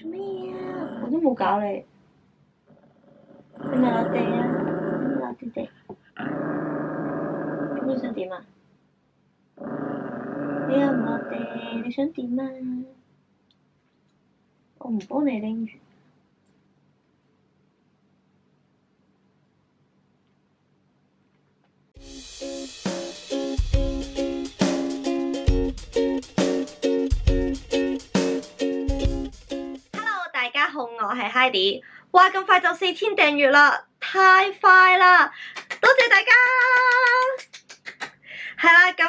做咩啊？我都冇搞你。你咪落地啊！你落地地。咁你想點啊？你又唔落地，你想點啊？我唔幫你拎住。Hello， 大家好，我係 Heidi。哇，咁快就4000訂閱啦，太快啦！多謝大家。係啦，咁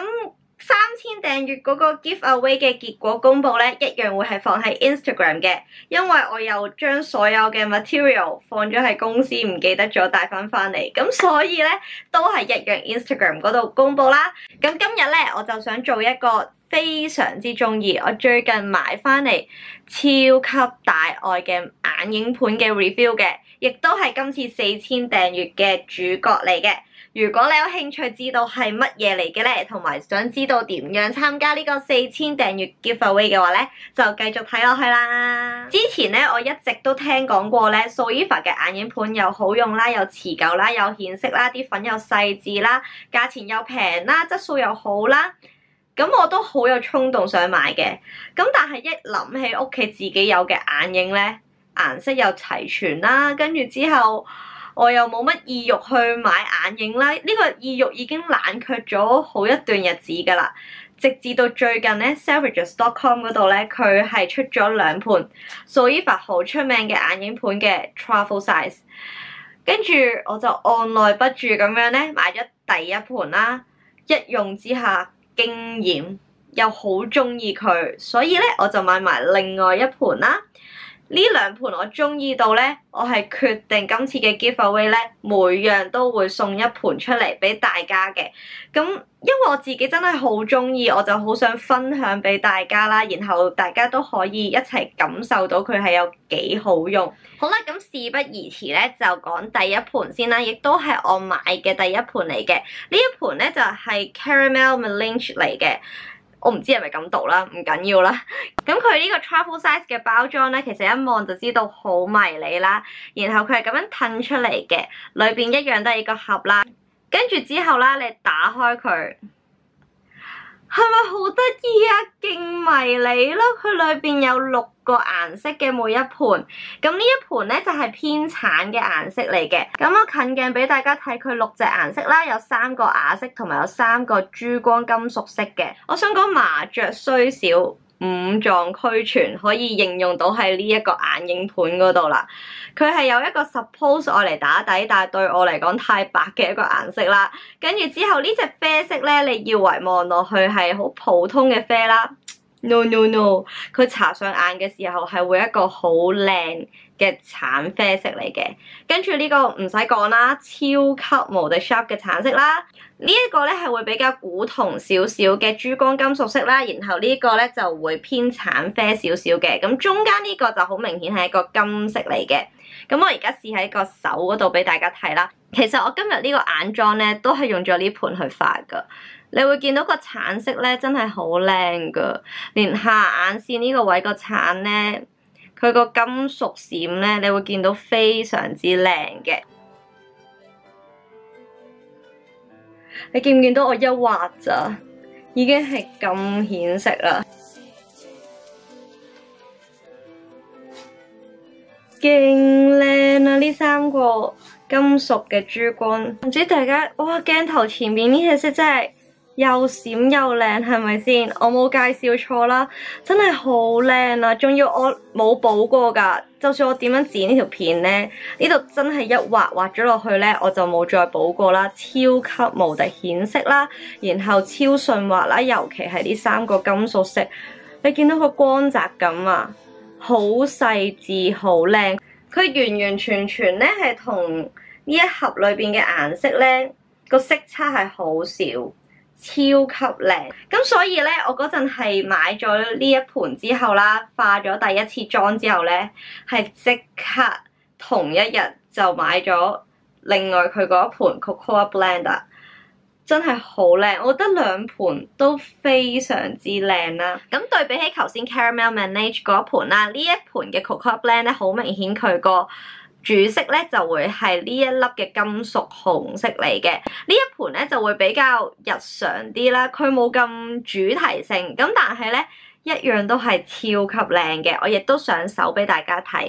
3000訂閱嗰個 giveaway 嘅結果公佈咧，一樣會係放喺 Instagram 嘅，因為我又將所有嘅 material 放咗喺公司，唔記得咗帶翻嚟，咁所以咧都係一樣 Instagram 嗰度公佈啦。咁今日咧我就想做一個非常之中意，我最近買翻嚟超級大愛嘅眼影盤嘅 review 嘅，亦都係今次4000訂閱嘅主角嚟嘅。如果你有興趣知道係乜嘢嚟嘅咧，同埋想知道點樣參加呢個4000訂閱 giveaway 嘅話咧，就繼續睇落去啦。之前咧我一直都聽講過咧，Zoeva 嘅眼影盤又好用啦，又持久啦，又顯色啦，啲粉又細緻啦，價錢又平啦，質素又好啦。咁我都好有衝動想買嘅，咁但係一諗起屋企自己有嘅眼影咧，顏色又齊全啦，跟住之後我又冇乜意欲去買眼影啦，呢個意欲已經冷卻咗好一段日子㗎啦。直至到最近咧 Selfridges.com 嗰度咧，佢係出咗2盤 Zoeva 好出名嘅眼影盤嘅 travel size， 跟住我就按捺不住咁樣咧買咗第一盤啦，一用之下驚豔，又好中意佢，所以咧我就買埋另外一盤啦。呢2盤我中意到咧，我係決定今次嘅 giveaway 咧，每樣都會送一盤出嚟俾大家嘅。咁因為我自己真係好中意，我就好想分享俾大家啦，然後大家都可以一齊感受到佢係有幾好用。好啦，咁事不宜遲咧，就講第一盤先啦，亦都係我買嘅第一盤嚟嘅。呢一盤咧就係 Caramel Melange 嚟嘅。我唔知係咪咁讀啦，唔緊要啦。咁佢呢個 travel size 嘅包裝咧，其實一望就知道好迷你啦。然後佢係咁樣褪出嚟嘅，裏邊一樣都係一個盒啦。跟住之後啦，你打開佢，係咪好得意啊？勁迷你咯！佢裏邊有6個顏色嘅每一盤。咁呢一盤咧就係偏橙嘅顏色嚟嘅。咁我近鏡俾大家睇佢6隻顏色啦，有3個啞色同埋有3個珠光金屬色嘅。我想講麻雀雖小，五臟俱全，可以應用到喺呢一個眼影盤嗰度啦。佢係有一個 suppose 愛嚟打底，但係對我嚟講太白嘅一個顏色啦。跟住之後呢隻啡色咧，你以為望落去係好普通嘅啡啦。No no no， 佢搽上眼嘅時候係會一個好靚嘅橙啡色嚟嘅。跟住呢個唔使講啦，超級無敵 sharp 嘅橙色啦。呢一個咧係會比較古銅少少嘅珠光金屬色啦，然後呢個咧就會偏橙啡少少嘅。咁中間呢個就好明顯係一個金色嚟嘅。咁我而家試喺個手嗰度俾大家睇啦。其實我今日呢個眼妝咧都係用咗呢盤去畫㗎。你會見到個橙色咧真係好靚㗎，連下眼線呢個位個橙咧，佢個金屬閃咧，你會見到非常之靚嘅。你見唔見到我一畫咋，已經係咁顯色啦，勁靚啊！呢3個金屬嘅珠光，唔知大家哇鏡頭前面呢隻色真係〜又閃又靚，係咪先？我冇介紹錯啦，真係好靚啊！仲要我冇補過㗎，就算我點樣剪呢條片咧，呢度真係一畫咗落去咧，我就冇再補過啦，超級無敵顯色啦，然後超順滑啦，尤其係呢3個金屬色，你見到個光澤感啊，好細緻，好靚，佢完完全全咧係同呢一盒裏邊嘅顏色咧個色差係好少。超級靚，咁所以咧，我嗰陣係買咗呢一盤之後啦，化咗第一次妝之後咧，係即刻同一日就買咗另外佢嗰一盤 Cocoa Blender， 真係好靚，我覺得兩盤都非常之靚啦。咁對比起頭先 Caramel Manage 嗰一盤啦，呢一盤嘅 Cocoa Blend 咧，好明顯佢個主色咧就會係呢一粒嘅金屬紅色嚟嘅。呢一盤咧就會比較日常啲啦，佢冇咁主題性，咁但係咧一樣都係超級靚嘅。我亦都上手俾大家睇。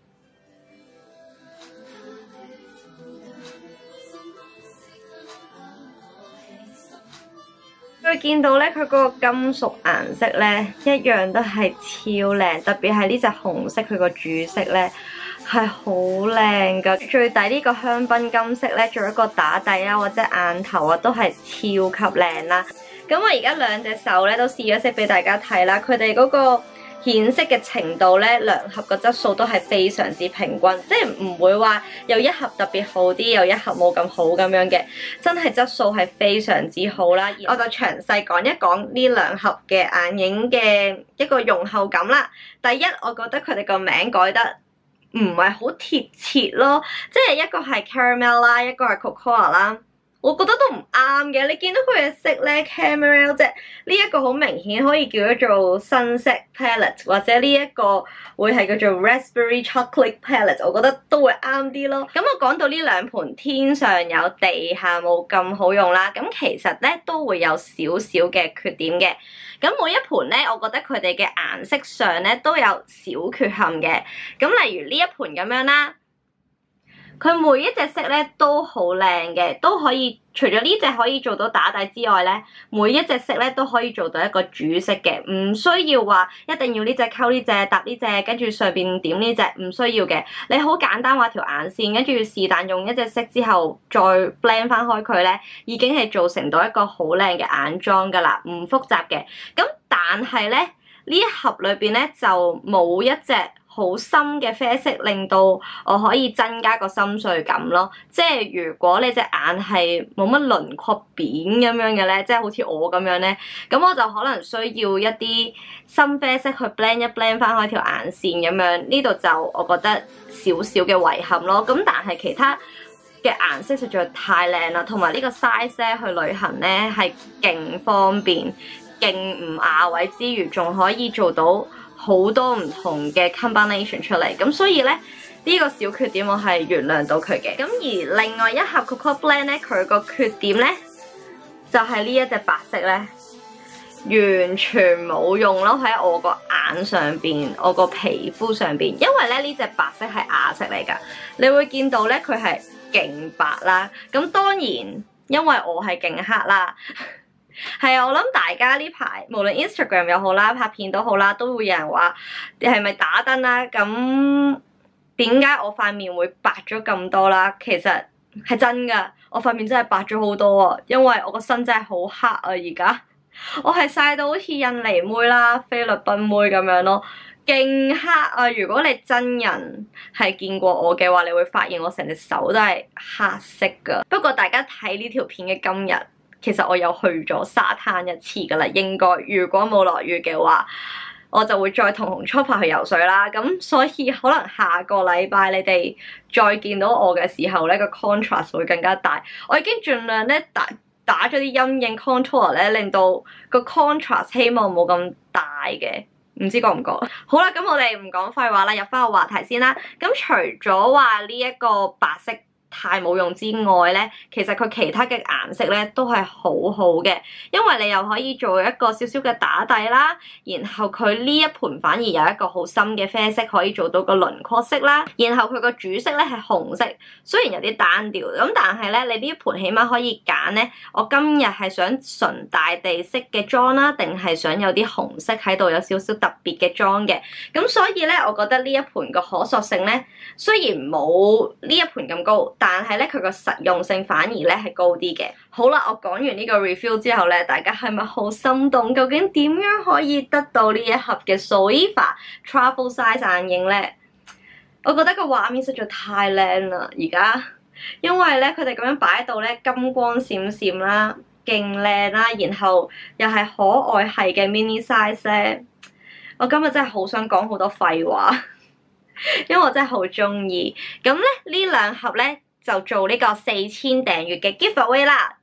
佢見到咧，佢嗰個金屬顏色咧，一樣都係超靚，特別係呢隻紅色，佢個主色咧係好靚噶。最底呢個香檳金色咧，做一個打底啊，或者眼頭啊，都係超級靚啦。咁我而家兩隻手咧都試咗色俾大家睇啦，佢哋嗰個顯色嘅程度咧，兩盒個質素都係非常之平均，即係唔會話有一盒特別好啲，有一盒冇咁好咁樣嘅，真係質素係非常之好啦。我就詳細講一講呢兩盒嘅眼影嘅一個用後感啦。第一，我覺得佢哋個名改得唔係好貼切咯，即係一個係 caramel 啦，一個係 cocoa 啦。我覺得都唔啱嘅，你見到佢嘅色咧 caramel 啫，呢一個好明顯可以叫咗做新色 palette， 或者呢一個會係叫做 raspberry chocolate palette， 我覺得都會啱啲咯。咁我講到呢兩盤天上有地下冇咁好用啦，咁其實咧都會有少少嘅缺點嘅。咁每一盤咧，我覺得佢哋嘅顏色上咧都有小缺陷嘅。咁例如呢一盤咁樣啦。佢每一隻色咧都好靚嘅，都可以除咗呢隻可以做到打底之外咧，每一隻色咧都可以做到一個主色嘅，唔需要話一定要呢隻溝呢隻搭呢隻，跟住上邊點呢隻，唔需要嘅。你好簡單畫條眼線，跟住是但用一隻色之後再 blend 翻開佢咧，已經係做成到一個好靚嘅眼妝噶啦，唔複雜嘅。咁但係咧呢一盒裏邊咧就冇一隻好深嘅啡色，令到我可以增加個深邃感咯。即係如果你隻眼係冇乜輪廓扁咁樣嘅咧，即係好似我咁樣咧，咁我就可能需要一啲深啡色去 blend 一 blend 翻開條眼線咁樣。呢度就我覺得少少嘅遺憾咯。咁但係其他嘅顏色實在太靚啦，同埋呢個 size 咧去旅行咧係勁方便，勁唔亞位之餘，仲可以做到好多唔同嘅 combination 出嚟，咁所以咧呢個小缺點我係原諒到佢嘅。咁而另外一盒 Cocoa Blend 咧，佢個缺點咧就係呢一隻白色咧完全冇用咯，喺我個眼上邊，我個皮膚上邊，因為咧呢隻白色係亞色嚟㗎，你會見到咧佢係勁白啦。咁當然因為我係勁黑啦。係啊，我諗大家呢排無論 Instagram 又好啦，拍片都好啦，都會有人話你係咪打燈啦？咁點解我塊面會白咗咁多啦？其實係真噶，我塊面真係白咗好多啊，因為我個身真係好黑啊！而家我係曬到好似印尼妹啦、菲律賓妹咁樣咯，勁黑啊！如果你真人係見過我嘅話，你會發現我成隻手都係黑色噶。不過大家睇呢條片嘅今日，其實我有去咗沙灘一次噶啦，應該如果冇落雨嘅話，我就會再同紅初拍去游水啦。咁所以可能下個禮拜你哋再見到我嘅時候咧，個 contrast 會更加大。我已經盡量咧打咗啲陰影 contour 咧，令到個 contrast 希望冇咁大嘅，唔知覺唔覺？好啦，咁我哋唔講廢話啦，入翻個話題先啦。咁除咗話呢一個白色太冇用之外咧，其實佢其他嘅顏色咧都係好好嘅，因為你又可以做一個少少嘅打底啦，然後佢呢一盤反而有一個好深嘅啡色可以做到個輪廓色啦，然後佢個主色咧係紅色，雖然有啲單調，咁但係咧你呢一盤起碼可以揀咧，我今日係想純大地色嘅妝啦，定係想有啲紅色喺度有少少特別嘅妝嘅，咁所以咧我覺得呢一盤個可塑性咧雖然冇呢一盤咁高，但係咧佢個實用性反而咧係高啲嘅。好啦，我講完呢個 review 之後咧，大家係咪好心動？究竟點樣可以得到呢一盒嘅 Zoeva Travel Size 眼影咧？我覺得個畫面實在太靚啦，而家因為咧佢哋咁樣擺喺度咧，金光閃閃啦，勁靚啦，然後又係可愛係嘅 mini size 咧，我今日真係好想講好多廢話。因為我真係好中意，咁咧呢兩盒咧就做呢個4000訂閱嘅 giveaway 啦。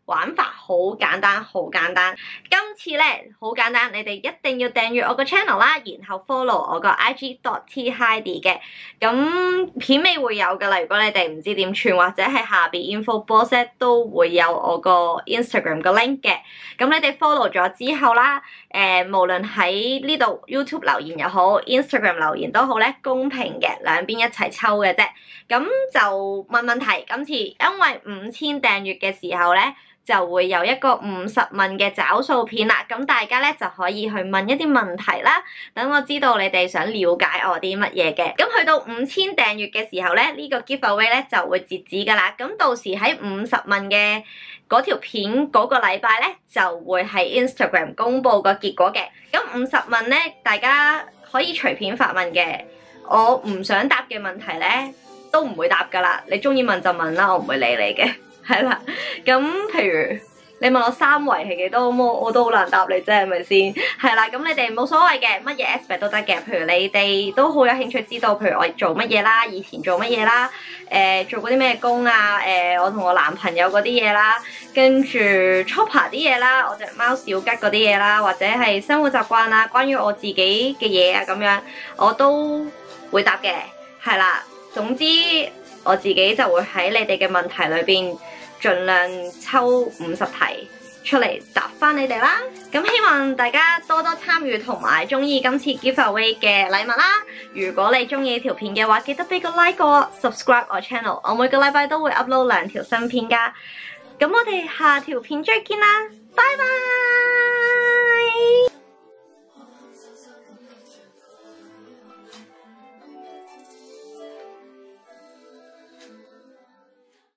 玩法好簡單，好簡單。今次咧好簡單，你哋一定要訂閱我個 channel 啦，然後 follow 我個 IG.theidi 嘅。咁片尾會有㗎啦，如果你哋唔知點串，或者係下邊 info box 都會有我個 Instagram 個 link 嘅。咁你哋 follow 咗之後啦，無論喺呢度 YouTube 留言又好 ，Instagram 留言都好咧，公平嘅，兩邊一齊抽嘅啫。咁就問問題，今次因為5000訂閱嘅時候咧，就會有一個50問嘅找數片啦。咁大家咧就可以去問一啲問題啦，等我知道你哋想了解我啲乜嘢嘅。咁去到5000訂閱嘅時候咧，呢個 giveaway 咧就會截止㗎啦。咁到時喺50問嘅嗰條片嗰個禮拜咧，就會喺 Instagram 公佈個結果嘅。咁50問咧，大家可以隨便發問嘅。我唔想答嘅問題咧，都唔會答㗎啦。你中意問就問啦，我唔會理你嘅。係啦，咁譬如你問我3圍係幾多，我都好難答你啫，係咪先？係啦，咁你哋冇所謂嘅，乜嘢 aspect 都得嘅。譬如你哋都好有興趣知道，譬如我做乜嘢啦，以前做乜嘢啦，做過啲咩工啊，我同我男朋友嗰啲嘢啦，跟住 Chopper 啲嘢啦，我隻貓小吉嗰啲嘢啦，或者係生活習慣啊，關於我自己嘅嘢啊咁樣，我都會答嘅。係啦，總之我自己就會喺你哋嘅問題裏邊，盡量抽50題出嚟答翻你哋啦。咁希望大家多多參與同埋中意今次 giveaway 嘅禮物啦。如果你中意條片嘅話，記得俾個 like 我 ，subscribe 我 channel。我每個禮拜都會 upload 2條新片㗎。咁我哋下條片再見啦，拜拜。